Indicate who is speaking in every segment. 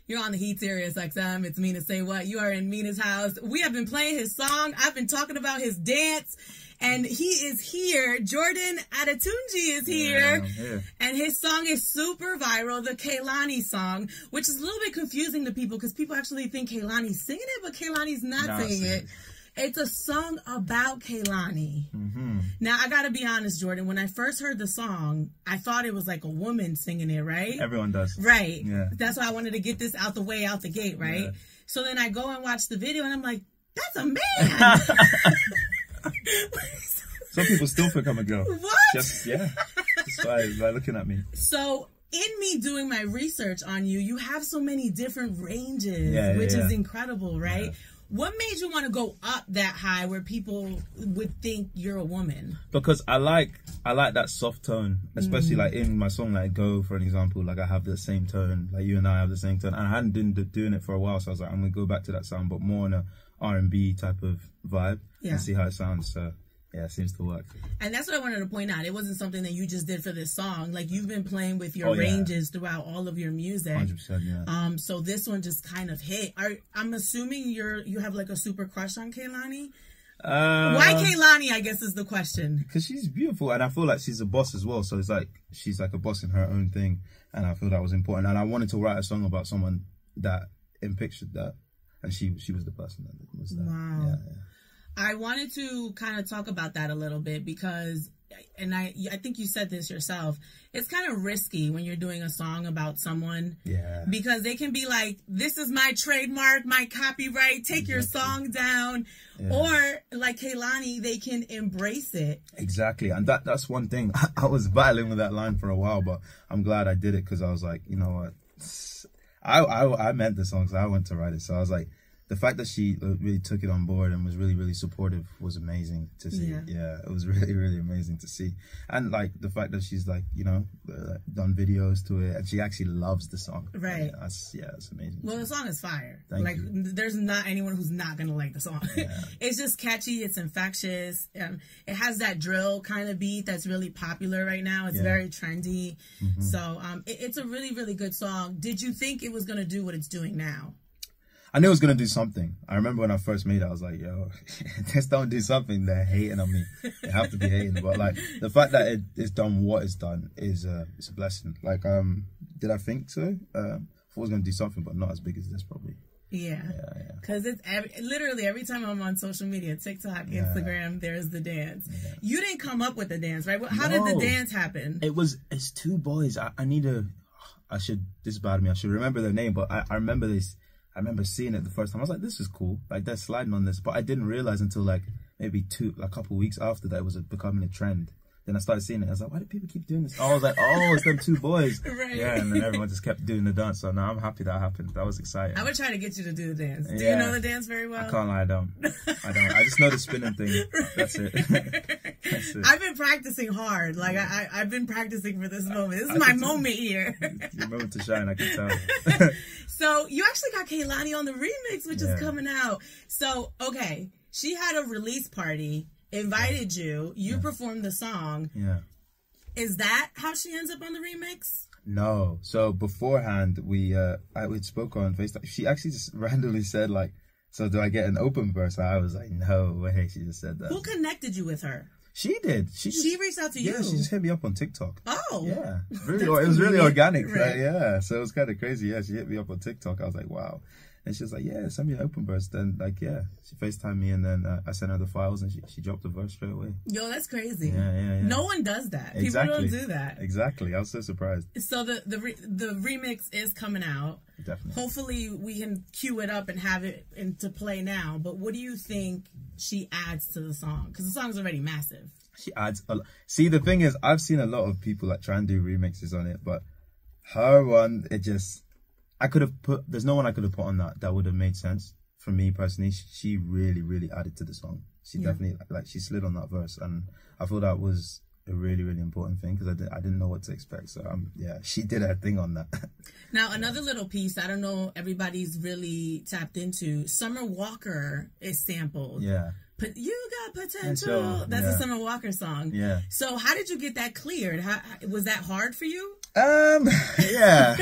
Speaker 1: You're on the Heat Sirius XM. It's Mina Say What. You are in Mina's house. We have been playing his song. I've been talking about his dance. And he is here. Jordan Adetunji is here. Yeah. And his song is super viral, the Kehlani song, which is a little bit confusing to people because people actually think Kehlani's singing it, but Kehlani's not singing it. It's a song about Kehlani. Mm-hmm. Now, I got to be honest, Jordan. When I first heard the song, I thought it was like a woman singing it, right?
Speaker 2: Everyone does.
Speaker 1: Right. Yeah. That's why I wanted to get this out the way, out the gate, right? Yeah. So then I go and watch the video, and I'm like, that's a man!
Speaker 2: Some people still think I'm a girl.
Speaker 1: What?
Speaker 2: Just by looking at me.
Speaker 1: So, in me doing my research on you, you have so many different ranges, which is incredible, right? Yeah. What made you want to go up that high where people would think you're a woman?
Speaker 2: Because I like that soft tone, especially like in my song, like Go, for an example, like I have the same tone, like you and I have the same tone. And I hadn't been doing it for a while, so I was like, I'm going to go back to that sound, but more on a R&B type of vibe and see how it sounds. So yeah, it seems to work.
Speaker 1: And that's what I wanted to point out. It wasn't something that you just did for this song. Like, you've been playing with your ranges throughout all of your music.
Speaker 2: 100%, yeah.
Speaker 1: So this one just kind of hit. I'm assuming you have like a super crush on Kehlani? Why Kehlani, I guess, is the question.
Speaker 2: Because she's beautiful, and I feel like she's a boss as well. So it's like she's like a boss in her own thing, and I feel that was important. And I wanted to write a song about someone that pictured that, and she was the person that was that.
Speaker 1: Wow.
Speaker 2: Yeah.
Speaker 1: I wanted to kind of talk about that a little bit because, and I think you said this yourself, it's kind of risky when you're doing a song about someone.
Speaker 2: Yeah.
Speaker 1: Because they can be like, this is my trademark, my copyright, take your song down. Yeah. Or like Kehlani, they can embrace it.
Speaker 2: Exactly. And that's one thing. I was battling with that line for a while, but I'm glad I did it because I was like, you know what? I meant the song, so I went to write it. So I was like, the fact that she really took it on board and was really, really supportive was amazing to see. Yeah, it was really, really amazing to see. And like the fact that she's like, you know, done videos to it and she actually loves the song.
Speaker 1: Right.
Speaker 2: That's amazing.
Speaker 1: Well, the song is fire.
Speaker 2: Thank you.
Speaker 1: There's not anyone who's not going to like the song. Yeah. It's just catchy. It's infectious. It has that drill kind of beat that's really popular right now. It's very trendy. Mm-hmm. So it's a really, really good song. Did you think it was going to do what it's doing now?
Speaker 2: I knew it was going to do something. I remember when I first made it, I was like, yo, just don't do something. They're hating on me. They have to be hating. But like the fact that it's done what it's done is it's a blessing. Like, did I think so? I thought it was going to do something, but not as big as this probably.
Speaker 1: Yeah. Because it's literally every time I'm on social media, TikTok, Instagram, there's the dance. Yeah. You didn't come up with the dance, right? How did the dance happen?
Speaker 2: It's two boys. This is bad of me. I should remember their name, but I remember this. I remember seeing it the first time. I was like, this is cool. Like, they're sliding on this. But I didn't realize until like maybe a couple of weeks after that it was becoming a trend. Then I started seeing it. I was like, why do people keep doing this? Oh, I was like, oh, it's them two boys.
Speaker 1: Right.
Speaker 2: Yeah, and then everyone just kept doing the dance. So now I'm happy that happened. That was exciting.
Speaker 1: I would try to get you to do the dance. Do you know the dance very well?
Speaker 2: I can't lie, I don't. I just know the spinning thing. That's it. That's it.
Speaker 1: I've been practicing hard. Like, I've been practicing for this moment. This is my moment here.
Speaker 2: Your moment to shine, I can tell.
Speaker 1: So, you actually got Kehlani on the remix, which is coming out. So, okay, she had a release party, invited you performed the song.
Speaker 2: Yeah.
Speaker 1: Is that how she ends up on the remix?
Speaker 2: No. So, beforehand, we spoke on FaceTime. She actually just randomly said, like, so do I get an open verse? I was like, no way. She just said that.
Speaker 1: Who connected you with her?
Speaker 2: She did. She
Speaker 1: reached out to you?
Speaker 2: Yeah, she just hit me up on TikTok.
Speaker 1: Oh.
Speaker 2: Yeah. It was really organic. Right? Yeah. So it was kind of crazy. Yeah, she hit me up on TikTok. I was like, wow. And she was like, yeah, send me an open verse. Then, like, yeah, she FaceTimed me and then I sent her the files and she dropped the verse straight away.
Speaker 1: Yo, that's crazy.
Speaker 2: Yeah.
Speaker 1: No one does that.
Speaker 2: Exactly.
Speaker 1: People don't do that.
Speaker 2: Exactly. I was so surprised.
Speaker 1: So the remix is coming out.
Speaker 2: Definitely.
Speaker 1: Hopefully we can cue it up and have it into play now. But what do you think she adds to the song? Because the song's already massive.
Speaker 2: She adds a lot. See, the thing is, I've seen a lot of people like try and do remixes on it, but her one, there's no one I could have put on that would have made sense for me personally. She really, really added to the song. She definitely, like, she slid on that verse, and I thought that was a really, really important thing because I didn't know what to expect. So she did her thing on that.
Speaker 1: Now, another little piece I don't know everybody's really tapped into. Summer Walker is sampled.
Speaker 2: Yeah.
Speaker 1: You got potential. That's a Summer Walker song.
Speaker 2: Yeah.
Speaker 1: So how did you get that cleared? Was that hard for you?
Speaker 2: Yeah.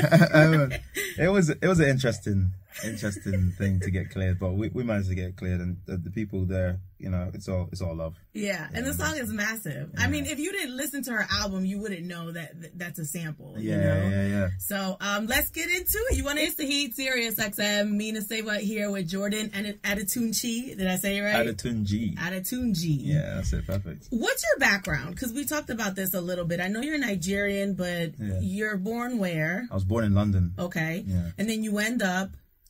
Speaker 2: It was an interesting thing to get cleared, but we managed to get it cleared, and the people there, you know, it's all love.
Speaker 1: Yeah, and the song is massive. Yeah. I mean, if you didn't listen to her album, you wouldn't know that's a sample.
Speaker 2: Yeah,
Speaker 1: you know?
Speaker 2: yeah.
Speaker 1: So let's get into it. You want to It's the Heat, Sirius XM, Mina Say What here with Jordan and Adetunji. Did I say it right? Adetunji.
Speaker 2: Yeah, that's it. Perfect.
Speaker 1: What's your background? Because we talked about this a little bit. I know you're Nigerian, but you're born where?
Speaker 2: I was born in London.
Speaker 1: Okay.
Speaker 2: Yeah.
Speaker 1: And then you end up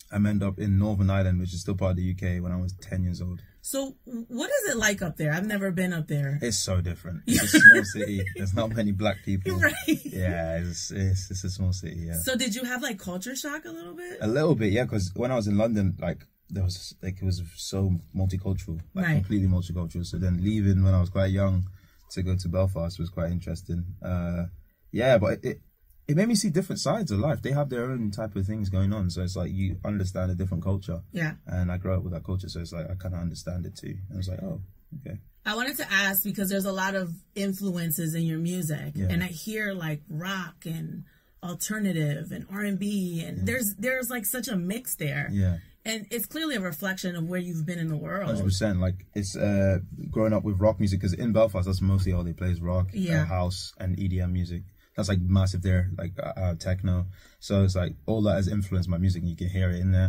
Speaker 2: in Northern Ireland, which is still part of the UK, when I was 10 years old.
Speaker 1: So what is it like up there? I've never been up there.
Speaker 2: It's so different. It's a small city. There's not many black people.
Speaker 1: Right.
Speaker 2: Yeah, it's a small city, yeah.
Speaker 1: So did you have like culture shock a little bit?
Speaker 2: A little bit, yeah, because when I was in London, like, it was so multicultural, like completely multicultural. So then leaving when I was quite young to go to Belfast was quite interesting. Yeah, but it made me see different sides of life. They have their own type of things going on. So it's like you understand a different culture.
Speaker 1: Yeah.
Speaker 2: And I grew up with that culture. So it's like I kind of understand it too. And I was like, oh, okay.
Speaker 1: I wanted to ask because there's a lot of influences in your music. Yeah. And I hear like rock and alternative and R&B. And there's like such a mix there.
Speaker 2: Yeah.
Speaker 1: And it's clearly a reflection of where you've been in the world.
Speaker 2: 100%. Like, it's growing up with rock music. Because in Belfast, that's mostly all they play is rock, house, and EDM music. That's like massive there, like techno. So it's like all that has influenced my music, and you can hear it in there.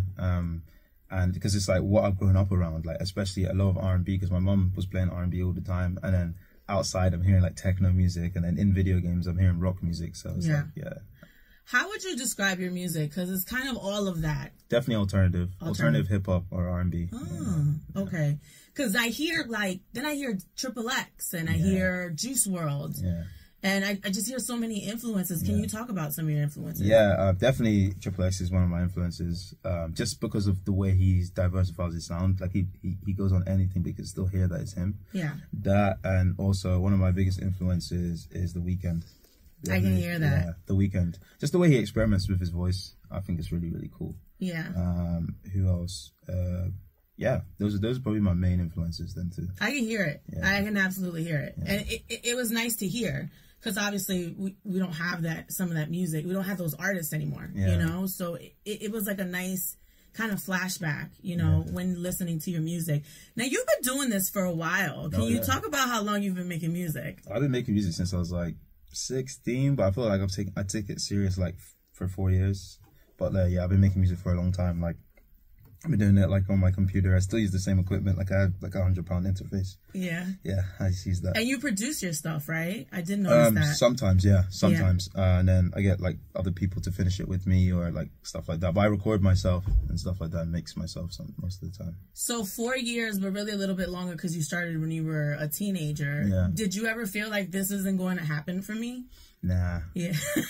Speaker 2: And because it's like what I've grown up around, like especially a lot of R&B, because my mum was playing R&B all the time, and then outside I'm hearing like techno music, and then in video games I'm hearing rock music. So it's like, yeah.
Speaker 1: How would you describe your music? Because it's kind of all of that.
Speaker 2: Definitely alternative hip hop or R&B.
Speaker 1: Oh, yeah. Okay. Because I hear then I hear Triple X and I hear Juice WRLD.
Speaker 2: Yeah.
Speaker 1: And I just hear so many influences. Can you talk about some of your influences?
Speaker 2: Yeah, definitely Triple X is one of my influences. Just because of the way he's diversified his sound. Like he goes on anything, but you can still hear that it's him.
Speaker 1: Yeah.
Speaker 2: That, and also one of my biggest influences is The Weeknd.
Speaker 1: I can hear that.
Speaker 2: Yeah, The Weeknd. Just the way he experiments with his voice, I think it's really, really cool.
Speaker 1: Yeah.
Speaker 2: Who else? Yeah, those are probably my main influences then too.
Speaker 1: I can hear it. Yeah. I can absolutely hear it. Yeah. And it was nice to hear. Because obviously we don't have some of that music. We don't have those artists anymore, you know? So it was like a nice kind of flashback, you know, when listening to your music. Now, you've been doing this for a while. Can you talk about how long you've been making music?
Speaker 2: I've been making music since I was like 16, but I feel like I take it serious like for 4 years. But yeah, I've been making music for a long time. Like, I've been doing it like on my computer. I still use the same equipment. Like I have like £100 interface.
Speaker 1: Yeah.
Speaker 2: Yeah, I just use that.
Speaker 1: And you produce your stuff, right? I didn't notice that.
Speaker 2: Sometimes, yeah. Sometimes. Yeah. And then I get like other people to finish it with me or like stuff like that. But I record myself and stuff like that and mix myself most of the time.
Speaker 1: So 4 years, but really a little bit longer because you started when you were a teenager. Yeah. Did you ever feel like this isn't going to happen for me?
Speaker 2: Nah.
Speaker 1: Yeah.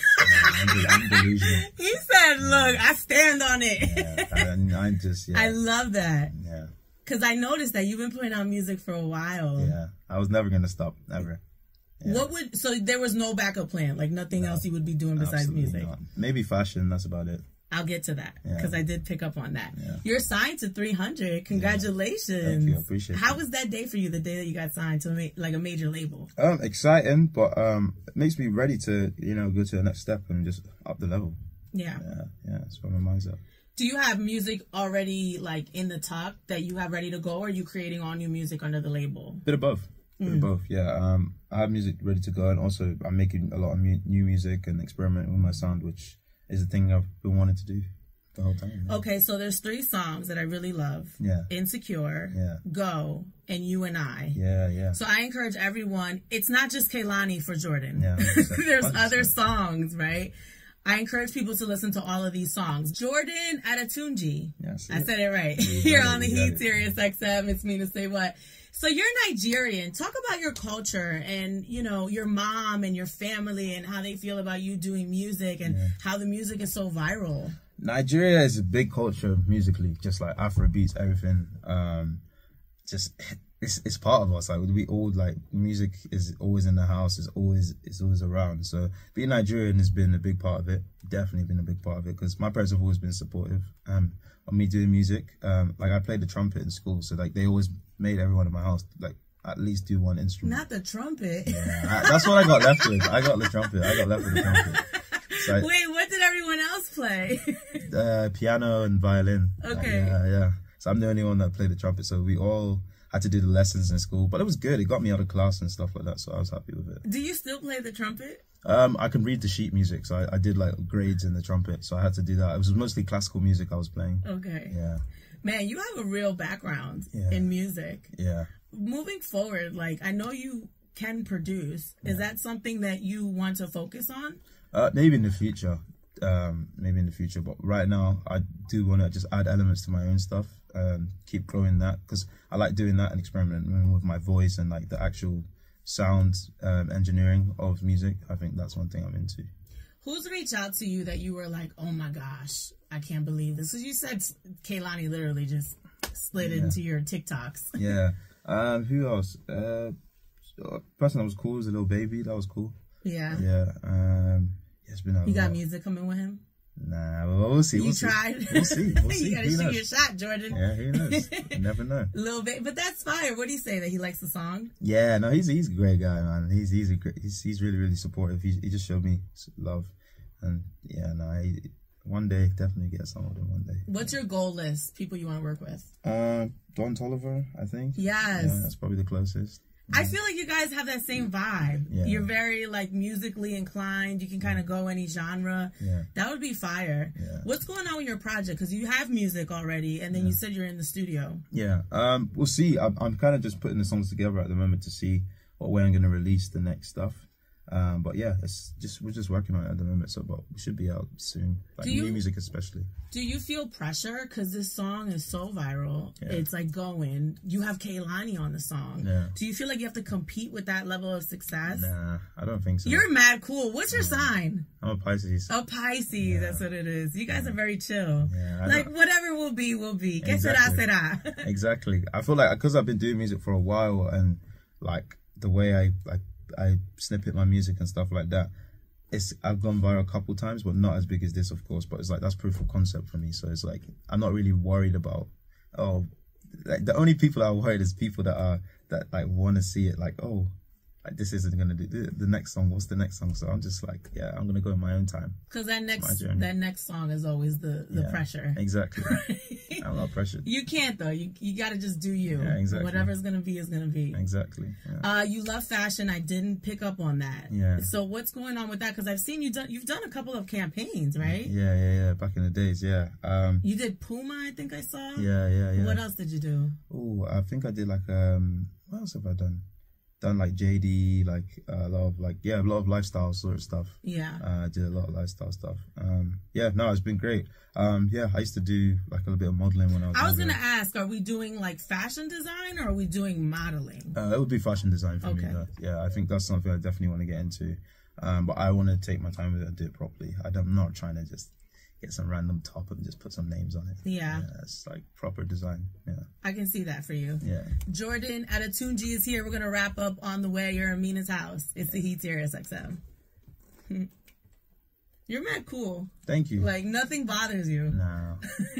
Speaker 2: I'm delusional.
Speaker 1: He said, look, I stand on it.
Speaker 2: Yeah, I'm just,
Speaker 1: I love that.
Speaker 2: Yeah.
Speaker 1: Because I noticed that you've been putting out music for a while.
Speaker 2: Yeah. I was never going to stop, ever. Yeah.
Speaker 1: So there was no backup plan, like nothing else you would be doing besides music?
Speaker 2: Not. Maybe fashion, that's about it.
Speaker 1: I'll get to that because I did pick up on that. Yeah. You're signed to 300. Congratulations.
Speaker 2: Yeah. Thank you. I appreciate it.
Speaker 1: How was that day for you, the day that you got signed to a major label?
Speaker 2: Exciting, but it makes me ready to, go to the next step and just up the level.
Speaker 1: Yeah.
Speaker 2: Yeah, that's where my mind's at.
Speaker 1: Do you have music already like in the tuck that you have ready to go, or are you creating all new music under the label?
Speaker 2: Bit of both. Yeah. I have music ready to go, and also I'm making a lot of new music and experimenting with my sound, which is the thing I've been wanting to do the whole time. Yeah.
Speaker 1: Okay, so there's 3 songs that I really love.
Speaker 2: Yeah.
Speaker 1: Insecure, Go, and You and I.
Speaker 2: Yeah.
Speaker 1: So I encourage everyone, it's not just Kehlani for Jordan.
Speaker 2: Yeah, 100%.
Speaker 1: There's other songs, right? I encourage people to listen to all of these songs. Jordan Adetunji.
Speaker 2: Yes.
Speaker 1: I said it right. Here on the Heat, Sirius XM, it's Mina Say What. So you're Nigerian. Talk about your culture and, your mom and your family and how they feel about you doing music and how the music is so viral.
Speaker 2: Nigeria is a big culture musically, just like Afrobeats, everything. It's part of us. Like we all music is always in the house. It's always around. So being Nigerian has been a big part of it. Definitely been a big part of it because my parents have always been supportive of me doing music. I played the trumpet in school, so they always made everyone in my house at least do one instrument.
Speaker 1: Not the trumpet.
Speaker 2: Yeah, that's what I got left with. I got the trumpet. I got left with the trumpet. So
Speaker 1: wait, what did everyone else play?
Speaker 2: Piano and violin.
Speaker 1: Okay.
Speaker 2: Yeah. So I'm the only one that played the trumpet. So we all had to do the lessons in school, but it was good. It got me out of class and stuff like that. So I was happy with it.
Speaker 1: Do you still play the trumpet?
Speaker 2: I can read the sheet music, so I did like grades in the trumpet, so I had to do that. It was mostly classical music I was playing.
Speaker 1: Okay.
Speaker 2: Yeah.
Speaker 1: Man, you have a real background in music.
Speaker 2: Yeah.
Speaker 1: Moving forward, like, I know you can produce. Is that something that you want to focus on?
Speaker 2: Maybe in the future. But right now, I do want to just add elements to my own stuff and keep growing that, because I like doing that and experimenting with my voice and like the actual sound engineering of music. I think that's one thing I'm into.
Speaker 1: Who's reached out to you that you were like, oh my gosh, I can't believe this? Because you said Kehlani literally just slid into your TikToks.
Speaker 2: Yeah. Who else? Person that was cool was a little baby. That was cool.
Speaker 1: Yeah.
Speaker 2: Yeah. It's been a
Speaker 1: You got
Speaker 2: lot.
Speaker 1: music coming with him?
Speaker 2: Nah, we'll see.
Speaker 1: You tried?
Speaker 2: We'll see.
Speaker 1: You gotta shoot your shot, Jordan.
Speaker 2: Yeah, who knows? You never know.
Speaker 1: Little bit, but that's fire. What do you say, that he likes the song?
Speaker 2: Yeah, no, he's a great guy, man. He's really, really supportive. He just showed me love, and yeah, no, one day definitely get some with him one day.
Speaker 1: What's your goal list? People you want to work with?
Speaker 2: Don Toliver, I think.
Speaker 1: Yes,
Speaker 2: yeah, that's probably the closest.
Speaker 1: I feel like you guys have that same vibe.
Speaker 2: Yeah.
Speaker 1: You're very like musically inclined. You can kind of go any genre.
Speaker 2: Yeah.
Speaker 1: That would be fire.
Speaker 2: Yeah.
Speaker 1: What's going on with your project? Because you have music already, and then you said you're in the studio.
Speaker 2: Yeah. We'll see. I'm kind of just putting the songs together at the moment to see what way I'm going to release the next stuff. But yeah, we're just working on it at the moment. But we should be out soon. Like new music especially.
Speaker 1: Do you feel pressure? Because this song is so viral.
Speaker 2: Yeah.
Speaker 1: It's like going. You have Kehlani on the song.
Speaker 2: Yeah.
Speaker 1: Do you feel like you have to compete with that level of success?
Speaker 2: Nah, I don't think so.
Speaker 1: You're mad cool. What's your sign?
Speaker 2: I'm a Pisces.
Speaker 1: A Pisces. That's what it is. You guys are very chill.
Speaker 2: Yeah,
Speaker 1: like whatever will be, will be. Que
Speaker 2: Exactly.
Speaker 1: será, será.
Speaker 2: Exactly. I feel like because I've been doing music for a while, and like the way I snippet my music and stuff like that, I've gone viral a couple times, but not as big as this, of course. But it's like that's proof of concept for me. So it's like I'm not really worried about like the only people that are worried is people that like want to see it. Like like this isn't gonna do the next song. What's the next song? So I'm just like, yeah, I'm gonna go in my own time.
Speaker 1: Because that next song is always the pressure.
Speaker 2: Exactly. I'm not pressured.
Speaker 1: You can't though. You gotta just do you.
Speaker 2: Yeah, exactly.
Speaker 1: Whatever's gonna be is gonna be.
Speaker 2: Exactly. Yeah.
Speaker 1: You love fashion. I didn't pick up on that.
Speaker 2: Yeah.
Speaker 1: So what's going on with that? Because I've seen you've done a couple of campaigns, right?
Speaker 2: Yeah. Back in the days, yeah.
Speaker 1: You did Puma, I think I saw.
Speaker 2: Yeah.
Speaker 1: What else did you do?
Speaker 2: Oh, I think I did like what else have I done? Done like JD, like a lot of lifestyle sort of stuff.
Speaker 1: Yeah.
Speaker 2: I did a lot of lifestyle stuff. Yeah, no, it's been great. Yeah, I used to do like a little bit of modeling when I was.
Speaker 1: I was gonna ask, are we doing like fashion design or are we doing modeling?
Speaker 2: It would be fashion design for me. Though. Yeah, I think that's something I definitely want to get into. But I want to take my time with it and do it properly. I'm not trying to just get some random top and just put some names on it.
Speaker 1: Yeah.
Speaker 2: It's like proper design. Yeah.
Speaker 1: I can see that for you.
Speaker 2: Yeah.
Speaker 1: Jordan Adetunji is here. We're going to wrap up on the way. You're in Mina's house. It's the Heat Sirius XM. You're mad cool.
Speaker 2: Thank you.
Speaker 1: Like, nothing bothers you.
Speaker 2: No.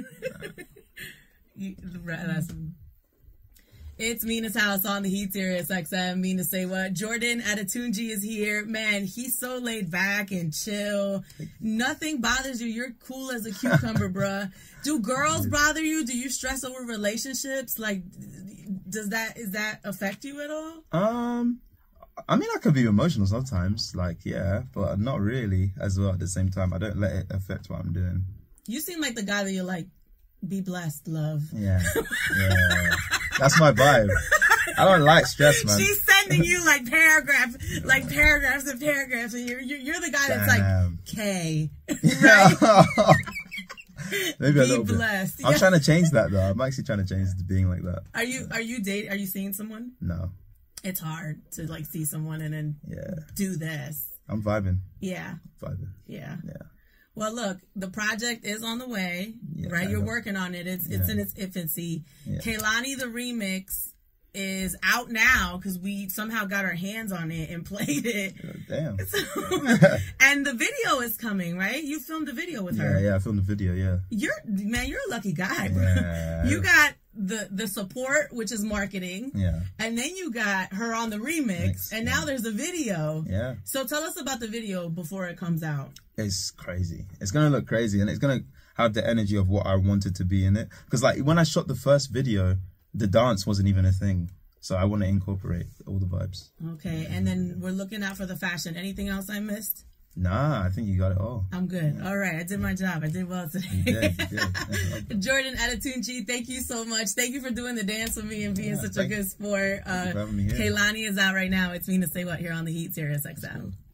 Speaker 1: It's Mina's house on the Heat Sirius XM. Mina Say What. Jordan Adetunji is here. Man, he's so laid back and chill. Nothing bothers you. You're cool as a cucumber, bruh. Do girls bother you? Do you stress over relationships? Like, is that affect you at all?
Speaker 2: I mean, I can be emotional sometimes. Like, yeah, but not really as well at the same time. I don't let it affect what I'm doing.
Speaker 1: You seem like the guy that you're like, be blessed, love.
Speaker 2: Yeah. That's my vibe. I don't like stress, man.
Speaker 1: She's sending you like paragraphs and paragraphs, and you're the guy that's like K. Right?
Speaker 2: Maybe a little
Speaker 1: blessed.
Speaker 2: bit. I'm trying to change that though. I'm actually trying to change it to being like that.
Speaker 1: Are you seeing someone?
Speaker 2: No.
Speaker 1: It's hard to like see someone and then do this.
Speaker 2: I'm vibing.
Speaker 1: Yeah.
Speaker 2: Yeah.
Speaker 1: Well, look, the project is on the way, right? You're working on it. It's in its infancy. Yeah. Kehlani the remix is out now because we somehow got our hands on it and played it.
Speaker 2: Damn.
Speaker 1: And the video is coming, right? You filmed a video with her.
Speaker 2: Yeah, I filmed the video, yeah.
Speaker 1: You're a lucky guy, bro.
Speaker 2: Yeah.
Speaker 1: You got the support, which is marketing.
Speaker 2: Yeah.
Speaker 1: And then you got her on the remix, and now there's a video.
Speaker 2: Yeah.
Speaker 1: So tell us about the video before it comes out.
Speaker 2: It's crazy. It's gonna look crazy, and it's gonna have the energy of what I wanted to be in it. Because like when I shot the first video, the dance wasn't even a thing. So I want to incorporate all the vibes.
Speaker 1: Okay, and then we're looking out for the fashion. Anything else I missed?
Speaker 2: Nah, I think you got it all.
Speaker 1: I'm good. Yeah. All right, I did my job. I did well today.
Speaker 2: You did.
Speaker 1: Jordan Adetunji, thank you so much. Thank you for doing the dance with me and being such a good sport.
Speaker 2: Thank you for having me here.
Speaker 1: Kehlani is out right now. It's Me to Say What here on the Heat, Sirius XM.